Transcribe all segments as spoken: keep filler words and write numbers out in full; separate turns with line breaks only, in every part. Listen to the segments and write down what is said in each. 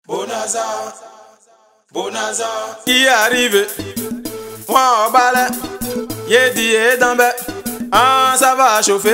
Bonaza, Bonaza, qui arrive? Moi au balai, yé dit et d'ambé, ah ça va chauffer.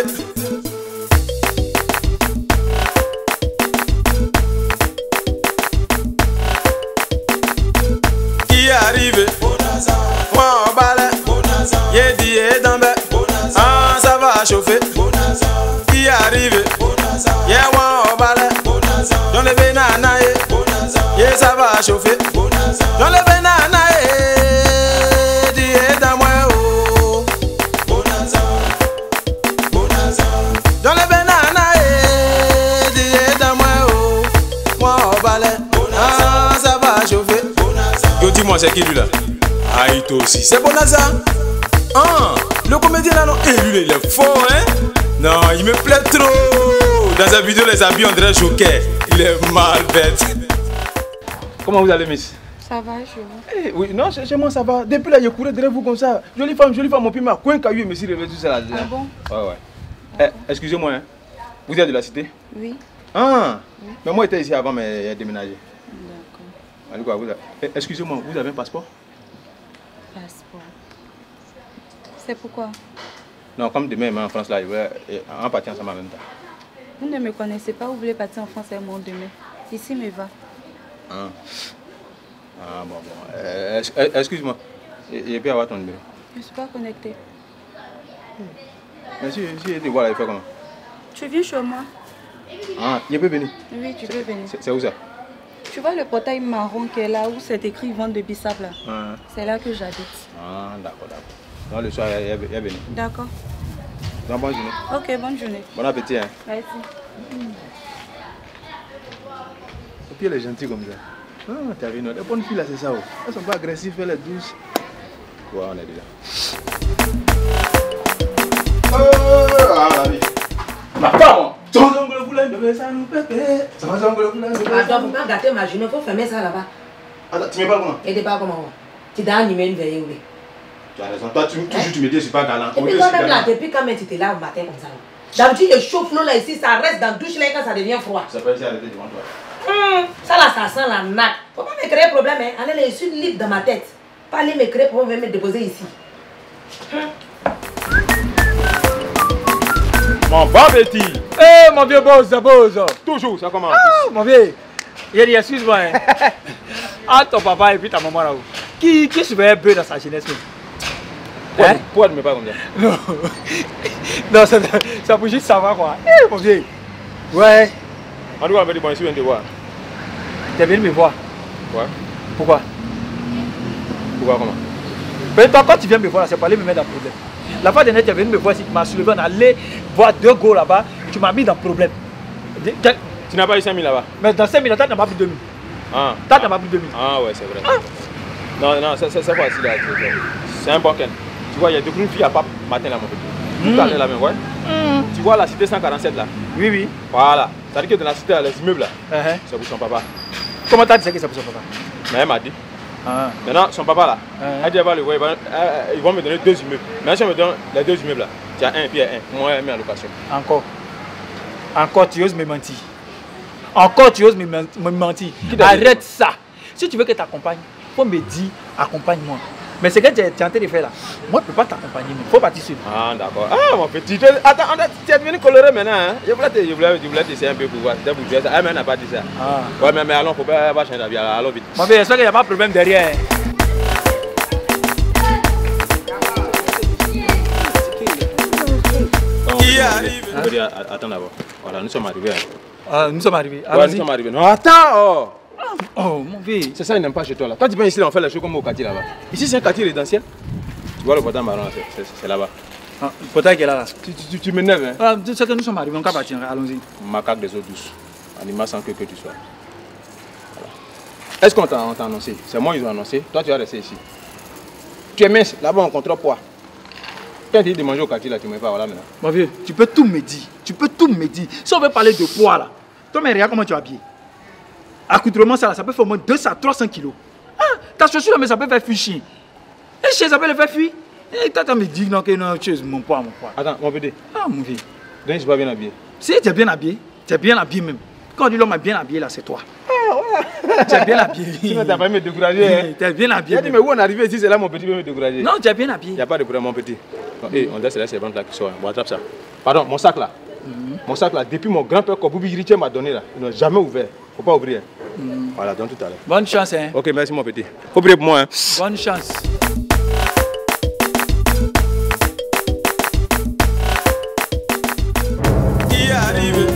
Qui arrive? Bonaza, moi au balai, Bonaza, yé dit et d'ambé, ah ça va chauffer. Bonaza, qui arrive? Bonaza, yé moi au balai, Bonaza, dans le banana yé. Yeah, ça va chauffer. Dans le banana, eh, dis dans moi, oh. Bonaza, Bonaza. Dans le banana, eh, dis dans moi, oh. Moi au balai, ah, ça va chauffer. Yo, dis-moi, c'est qui lui là? Ah, il toi aussi. C'est Bonaza. Ah, le comédien là, non? Eh, lui, il est fort, hein? Non, il me plaît trop. Dans sa vidéo, les habits, on dirait Joker. Il est mal bête. Comment vous allez, miss?
Ça va, je vous.
Eh, oui, non, chez moi ça va. Depuis là, je courais derrière vous comme ça. Jolie femme, jolie femme, mon pied m'a coin caillou et me suis réveillé tout ça là.
Ah bon?
Ouais, ouais. Eh, excusez-moi, hein. Vous êtes de la cité?
Oui.
Ah,
oui.
Mais moi j'étais ici avant, mais j'ai déménagé.
D'accord.
Quoi, vous avez... eh, excusez-moi, vous avez un passeport?
Passeport. C'est pourquoi?
Non, comme demain, en France là, je vais en partir ensemble en même temps.
Vous ne me connaissez pas, vous voulez partir en France avec moi demain. Ici me va.
Ah, ah bon, bon. Euh, Excuse-moi, je peux avoir ton numéro?
Je ne suis pas connectée.
Mais si, si je te vois là, il fait comment?
Tu viens chez moi?
Ah, je peux venir?
Oui, tu peux venir.
C'est où ça?
Tu vois le portail marron qui est là, où c'est écrit vente de bissap là?
Ah.
C'est là que j'habite.
Ah, d'accord, d'accord. Donc le soir, il est venu.
D'accord.
Donc bonne journée.
Ok, bonne journée.
Bon appétit, hein?
Merci.
Mm. Et puis elle est gentille comme ça. Ah, t'as vu, non? Les bonnes filles là, c'est ça. Oh. Elles sont pas agressives, elles sont douces. Ouais, on est déjà. Oh, ah, la vie. Ma femme! Attends,
faut pas gâter ma journée, faut fermer ça là-bas.
Attends, tu me parles comment?
Et tu parles comment? Tu dois animer une veillée, oui.
Tu as raison, toi tu, toujours hein? Tu me dis que je suis pas galant.
Et puis quand même là, depuis quand même tu étais là au matin comme ça. D'habitude le chauffe-l'eau là ici, ça reste dans la douche là quand ça devient froid.
Ça peut être arrêté devant toi.
Hum, ça là, ça sent la natte. Faut pas me créer problème, hein. Allez, je suis libre dans ma tête. Pas aller me créer pour me déposer ici. Hum.
Mon bon petit.
Eh, mon vieux boss, ça bosse.
Toujours, ça commence.
Ah, mon vieux. Il a dit, excuse-moi. Hein. Ah, ton papa et puis ta maman là. Qui, qui se veut peu dans sa jeunesse?
Pourquoi, hein? Pourquoi tu me parles comme ça?
Non, non ça, ça peut juste savoir quoi. Eh, mon vieux. Ouais.
En tout cas, on va dire bon, ici, on te voir.
T'es venu me voir?
Ouais.
Pourquoi?
Pourquoi, comment?
Mais toi, quand tu viens me voir, c'est pour aller me mettre dans le problème. La fois dernière, tu es venu me voir ici, tu m'as soulevé, on allait voir deux go là-bas, tu m'as mis dans le problème.
Tu n'as pas eu cinq mille là-bas? Mais
dans cinq mille, tu n'as pas pris deux mille.
Ah.
Tu n'as pas pris deux mille.
Ah ouais, c'est vrai. Ah. Non, non, c'est quoi ici là? C'est un bon ken. Tu vois, il y a deux filles à Pape matin là, mon petit. Tout à l'heure là même, ouais. Mm. Tu vois la cité cent quarante-sept là?
Oui, oui.
Voilà. Ça veut dire que dans la cité, les immeubles là,
uh -huh.
c'est pour son papa.
Comment tu as dit que c'est pour son papa?
Mais elle m'a dit.
Ah.
Maintenant, son papa là,
uh -huh.
elle dit, va le voir, ils vont me donner deux immeubles. Maintenant, si on me donne les deux immeubles là, tu as un et puis un. Moi, elle met en location.
Encore. Encore, tu oses me mentir. Encore, tu oses me mentir. Arrête ça. Si tu veux que tu accompagnes, il faut me dire, accompagne-moi. Mais ce que tu es en train de faire là, moi je ne peux pas t'accompagner, il faut partir seul.
Ah d'accord. Ah mon petit, attends, tu es devenu coloré maintenant. Hein? Je voulais te, je voulais, je voulais t'essayer un peu pour voir. Pour ça. Elle n'a pas dit ça. Ah. Ouais, mais, mais allons, il ne faut pas changer d'avis. Allons vite.
Mon vieux, j'espère qu'il n'y a pas de problème derrière.
Qui arrive? On va dire, attends d'abord. Voilà, nous sommes arrivés.
Ah, nous sommes arrivés.
Ouais, nous sommes arrivés. Non, attends. Oh.
Oh mon vieux.
C'est ça, il n'aime pas chez toi là. Quand tu viens ici, on fait les choses comme au quartier là-bas. Ici, c'est un quartier résidentiel. Tu vois le portail marron, c'est là-bas.
Ah, le portail qui est là là.
Tu, tu, tu m'énerves, hein?
Ah, tu sais que nous sommes arrivés, on va partir, allons-y.
Macaque des eaux douces. Animal sans queue que tu sois. Voilà. Est-ce qu'on t'a annoncé? C'est moi, ils ont annoncé. Toi, tu vas rester ici. Tu es mince, là-bas, on contrôle poids. Quand tu dis de manger au quartier là, tu ne me pas, voilà maintenant.
Mon vieux, tu peux tout me dire. Tu peux tout me dire. Si on veut parler de poids là, toi, mais regarde comment tu es habillé. Accoutrement, ça, ça peut faire au moins deux cents à trois cents kilos. Ah, ta chaussure, mais ça peut faire fuir chien. Et chien, ça peut le faire fuir. Et toi, tu me dis non, que non, tu es mon poids, mon poids.
Attends, mon bébé.
Ah, mon vieux.
Donc, je suis pas bien habillé.
Si, tu es bien habillé. Tu es bien habillé même. Quand on dit l'homme est bien habillé, là, c'est toi. Ah ouais. Tu es bien habillé.
Sinon, tu n'as pas me décourager. Hein.
Tu es bien habillé.
Dit, mais où on est arrivé ici, c'est là mon petit veut me décourager.
Non, tu es bien habillé.
Il n'y a pas de problème, mon petit. Non, hey, on laisse la servante là qui sort. Bon, attrape ça. Pardon, mon sac là. Mm-hmm. Mon sac là, depuis mon grand-père Koboubi Jiritier m'a donné là, ils n'ont jamais ouvert. Faut pas ouvrir. Mm. Voilà, donc tout à l'heure.
Bonne chance, hein.
Ok, merci mon petit. Faut prier pour moi, hein.
Bonne chance.
Qui arrive?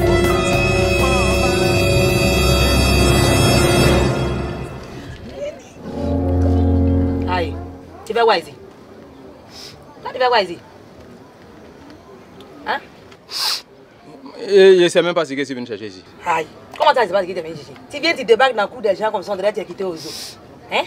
Aïe, tu vas où ici? Tu vas où ici? Hein?
Et je ne sais même pas ce que tu viens chercher ici.
Aïe, comment ça, je ne sais pas ce que tu viens chercher? Tu viens, tu débarques dans le cou des gens comme ça, on dirait que tu as quitté aux eaux. Hein?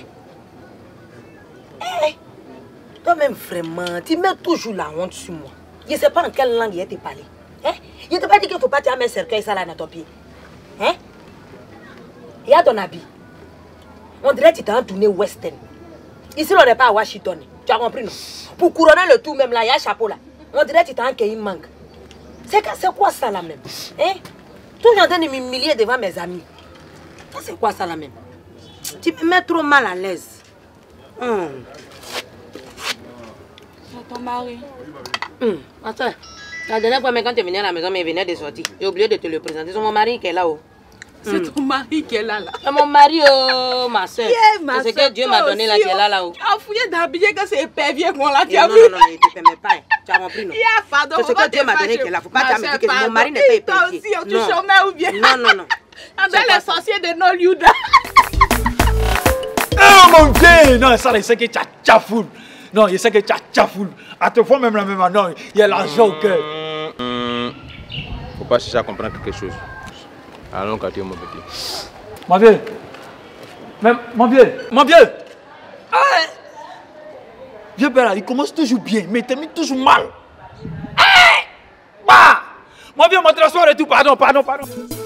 Hey, toi-même, vraiment, tu mets toujours la honte sur moi. Je ne sais pas en quelle langue il t'a parlé. Hein? Je ne t'ai pas dit qu'il ne faut pas te mettre un cercueil ça là dans ton pied. Hein? Et à ton habit, on dirait que tu t'es tourné western. Ici, on n'est pas à Washington. Tu as compris, non? Pour couronner le tout, même là, il y a un chapeau là. On dirait que tu t'es en cueilli mangue. C'est quoi ça là même? Hein? Tout le temps de m'humilier devant mes amis. C'est quoi ça là même? Tu me mets trop mal à l'aise. Hum.
C'est ton mari.
Hum. Attends. La dernière fois, quand tu es venu à la maison, il venait de sortir. J'ai oublié de te le présenter. C'est mon mari qui est là-haut.
C'est mm. ton mari qui est là, là.
C'est mon mari, oh, ma soeur. Yeah, c'est ce que Dieu m'a donné là, qui est là, là-haut.
Tu as fouillé d'habiller que c'est épervier qu'on l'a, tu
as
vu?
Non, non, non, il ne te permet pas. Tu as compris, non?
Yeah, pardon.
C'est ce que Dieu m'a donné qui est là. Il ne faut pas te dire que mon mari n'est pas épervier.
Toi aussi, tu chômais ou bien?
Non, non, non.
On dirait les sorciers de Nollywood.
Oh mon Dieu! Non, ça, il sait que tu as tchafoul. Non, il sait que tu as tchafoul. À te fois même la même non, il y a l'argent au cœur.
Faut pas chercher à comprendre quelque chose. Allons, quartier, mon petit.
Mon vieux. Mais, mon vieux. Mon vieux. Ah, vieux père là, il commence toujours bien, mais il termine toujours mal. Ah, bah, mon vieux, mon transport et tout, pardon, pardon, pardon.